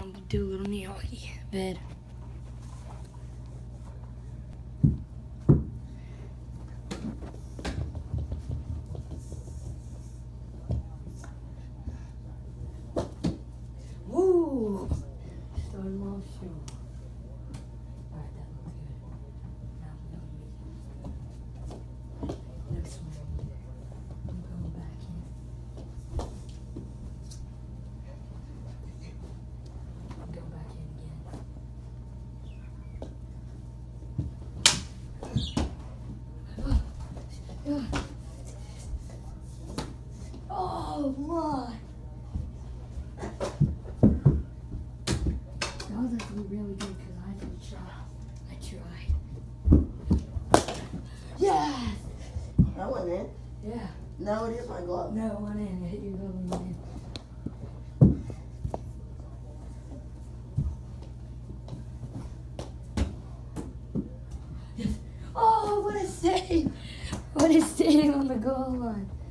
I'm gonna do a little knee hockey bed. Woo! Starting off strong. Alright, that looks good. Now we're gonna next one. I'm going back in. Go back in again. Oh my! That was actually really good because I didn't try. I tried. Yes! That went in. Yeah. No, it hit my glove. No, it went in. It hit your glove and went in. Yes. Oh, what a save! What a save on the goal line.